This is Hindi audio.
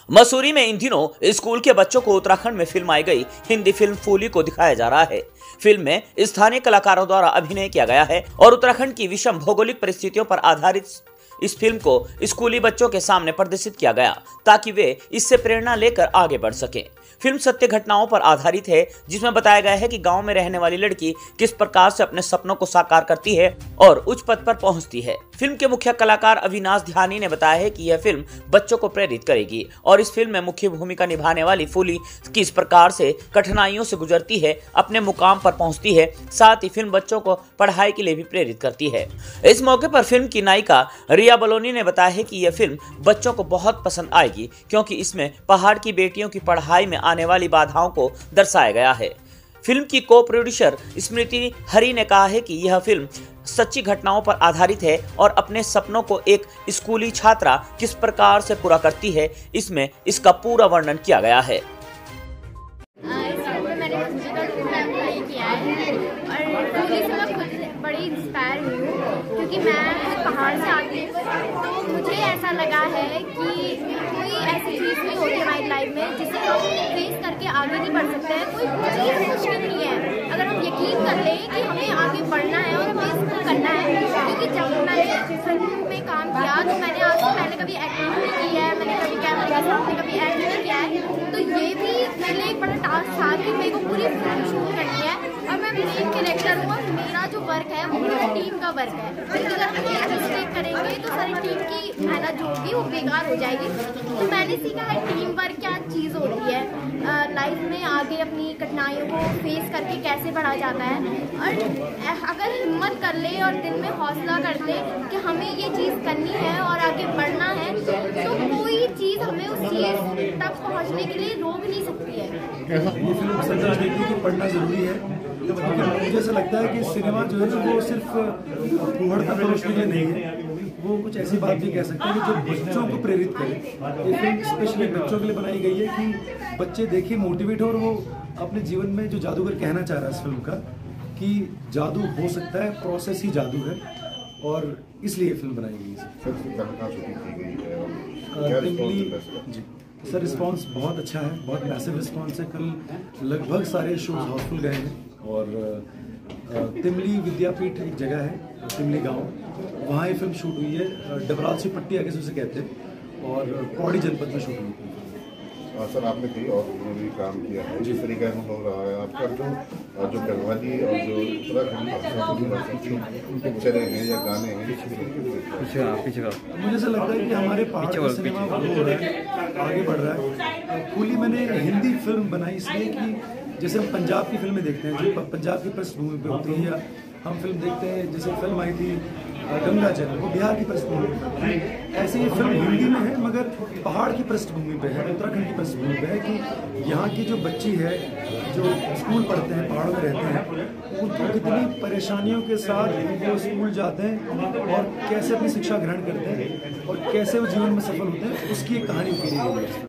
मसूरी में इन दिनों स्कूल के बच्चों को उत्तराखंड में फिल्माई गई हिंदी फिल्म फूली को दिखाया जा रहा है। फिल्म में स्थानीय कलाकारों द्वारा अभिनय किया गया है और उत्तराखंड की विषम भौगोलिक परिस्थितियों पर आधारित इस फिल्म को स्कूली बच्चों के सामने प्रदर्शित किया गया ताकि वे इससे प्रेरणा लेकर आगे बढ़ सकें। फिल्म सत्य घटनाओं पर आधारित है, जिसमें बताया गया है कि गांव में रहने वाली लड़की किस प्रकार से अपने सपनों को साकार करती है और उच्च पद पर पहुंचती है। फिल्म के मुख्य कलाकार अविनाश ध्यानी ने बताया है कि यह फिल्म बच्चों को प्रेरित करेगी और इस फिल्म में मुख्य भूमिका निभाने वाली फूली किस प्रकार से कठिनाइयों से गुजरती है, अपने मुकाम पर पहुंचती है, साथ ही फिल्म बच्चों को पढ़ाई के लिए भी प्रेरित करती है। इस मौके पर फिल्म की नायिका रिया बलोनी ने बताया है कि यह फिल्म बच्चों को बहुत पसंद आएगी, क्योंकि इसमें पहाड़ की बेटियों की पढ़ाई में आने वाली बाधाओं को दर्शाया गया है। फिल्म की को प्रोड्यूसर स्मृति हरी ने कहा है कि यह फिल्म सच्ची घटनाओं पर आधारित है और अपने सपनों को एक स्कूली छात्रा किस प्रकार से पूरा करती है, इसमें इसका पूरा वर्णन किया गया है। बड़ी इंस्पायर हुई हूँ क्योंकि मैं पहाड़ से आती हूँ, तो मुझे ऐसा लगा है कि कोई ऐसी चीज़ नहीं होती हमारी लाइफ में जिसे हम फेस करके आगे नहीं बढ़ सकते हैं। कोई चीज़ मुश्किल नहीं है अगर हम यकीन कर लें कि हमें आगे बढ़ना है और हमें इसको करना है। क्योंकि जब मैंने फिल्म में काम किया तो मैंने आज से पहले कभी एक्टिंग नहीं की है, मैंने कभी कैमरे के सामने कभी एक्ट नहीं किया है, तो ये भी मेरे लिए एक बड़ा टास्क था कि मेरे को पूरी फिल्म शूट करनी है और मैं मेन कैरेक्टर हूँ। मेरा जो वर्क है वो पूरी टीम का वर्क है, क्योंकि अगर हम एक मिस्टेक करेंगे तो सारी टीम की मेहनत जो होगी वो बेकार हो जाएगी। तो मैंने सीखा है टीम वर्क क्या चीज़ होती है, लाइफ में आगे अपनी कठिनाइयों को फेस करके कैसे बढ़ा जाता है। और अगर हिम्मत कर ले और दिल में हौसला कर ले कि हमें ये चीज़ करनी है और आगे बढ़ना है, तो कोई चीज़ हमें उस चीज़ तक पहुँचने के लिए रोक नहीं सकती है। ये फिल्म सच देखने की पढ़ना जरूरी है। मुझे ऐसा लगता है कि सिनेमा जो है वो सिर्फ फूहड़ का परोसने के लिए नहीं है, वो कुछ ऐसी बात भी कह सकते हैं कि जो बच्चों को प्रेरित करे। ये फिल्म स्पेशली बच्चों के लिए बनाई गई है कि बच्चे देखिए, मोटिवेट हो और वो अपने जीवन में जो जादूगर कहना चाह रहा है इस फिल्म का कि जादू हो सकता है, प्रोसेस ही जादू है, और इसलिए फिल्म बनाई गई है। सर रिस्पांस बहुत अच्छा है, बहुत मैसिव रिस्पांस है। कल लगभग सारे शोज हाउसफुल गए हैं और तिमली विद्यापीठ एक जगह है, तिमली गांव, वहाँ ये फिल्म शूट हुई है। डबरासी पट्टी आगे से उसे कहते हैं, और पौड़ी जनपद में शूट हुई है। सर आपने कई और भी काम किया है, जिस तरीके का अनुभव रहा है आपका, जो गढ़वाली और जो उत्तराखंड पिक्चरें हैं या गाने हैं, मुझे ऐसा लगता है कि हमारे पहाड़ का सिनेमा हो रहा है, आगे बढ़ रहा है। फूली मैंने हिंदी फिल्म बनाई इसलिए कि जैसे हम पंजाब की फिल्में देखते हैं जो पंजाब की पृष्ठभूमि पे होती है, या हम फिल्म देखते हैं जैसे फिल्म आई थी गंगा जल, वो बिहार की पृष्ठभूमि पे, ऐसे ये फिल्म हिंदी में है मगर पहाड़ की पृष्ठभूमि पे है, उत्तराखंड की पृष्ठभूमि पे है कि यहाँ की जो बच्ची है जो स्कूल पढ़ते हैं, पहाड़ों में रहते हैं, उनको कितनी परेशानियों के साथ वो स्कूल जाते हैं और कैसे अपनी शिक्षा ग्रहण करते हैं और कैसे वो जीवन में सफल होते हैं, उसकी एक कहानी की गई है।